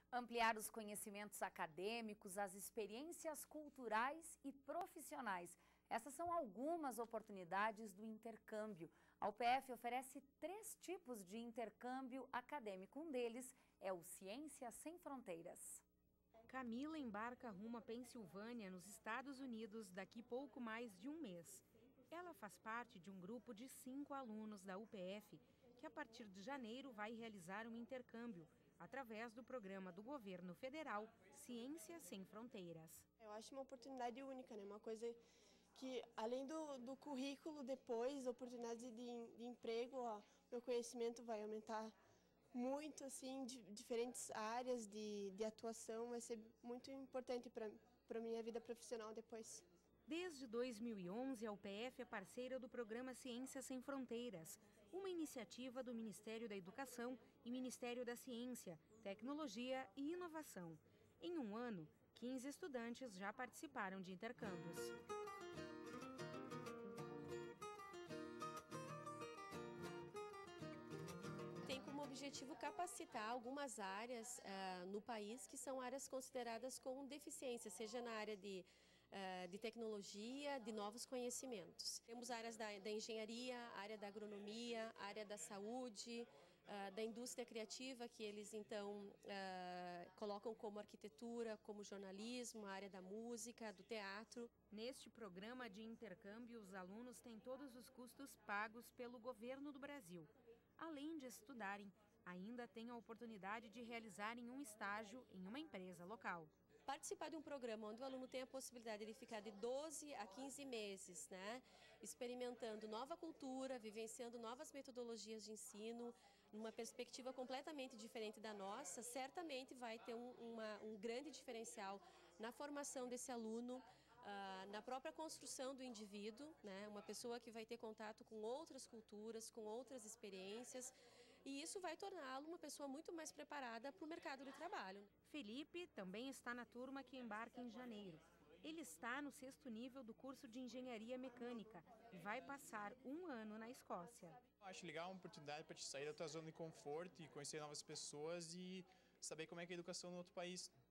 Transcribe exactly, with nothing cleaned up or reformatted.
Ampliar os conhecimentos acadêmicos, as experiências culturais e profissionais. Essas são algumas oportunidades do intercâmbio. A U P F oferece três tipos de intercâmbio acadêmico. Um deles é o Ciência Sem Fronteiras. Camila embarca rumo à Pensilvânia, nos Estados Unidos, daqui pouco mais de um mês. Ela faz parte de um grupo de cinco alunos da U P F que, a partir de janeiro, vai realizar um intercâmbio através do programa do governo federal Ciência Sem Fronteiras. Eu acho uma oportunidade única, né? Uma coisa que, além do, do currículo, depois, oportunidade de, de emprego, ó, meu conhecimento vai aumentar muito, assim, de diferentes áreas de, de atuação, vai ser muito importante para a minha vida profissional depois. Desde dois mil e onze, a U P F é parceira do programa Ciência Sem Fronteiras, uma iniciativa do Ministério da Educação e Ministério da Ciência, Tecnologia e Inovação. Em um ano, quinze estudantes já participaram de intercâmbios. Tem como objetivo capacitar algumas áreas uh, no país que são áreas consideradas com deficiência, seja na área de, uh, de tecnologia, de novos conhecimentos. Temos áreas da, da engenharia, área da agronomia, área da saúde, uh, da indústria criativa, que eles então uh, colocam como arquitetura, como jornalismo, a área da música, do teatro. Neste programa de intercâmbio, os alunos têm todos os custos pagos pelo governo do Brasil. Além de estudarem, ainda têm a oportunidade de realizarem um estágio em uma empresa local. Participar de um programa onde o aluno tem a possibilidade de ficar de doze a quinze meses, né, experimentando nova cultura, vivenciando novas metodologias de ensino, numa perspectiva completamente diferente da nossa, certamente vai ter um, uma, um grande diferencial na formação desse aluno, Uh, na própria construção do indivíduo, né? Uma pessoa que vai ter contato com outras culturas, com outras experiências, e isso vai torná-lo uma pessoa muito mais preparada para o mercado de trabalho. Felipe também está na turma que embarca em janeiro. Ele está no sexto nível do curso de Engenharia Mecânica e vai passar um ano na Escócia. Eu acho legal, uma oportunidade para te sair da tua zona de conforto e conhecer novas pessoas e saber como é que é a educação no outro país.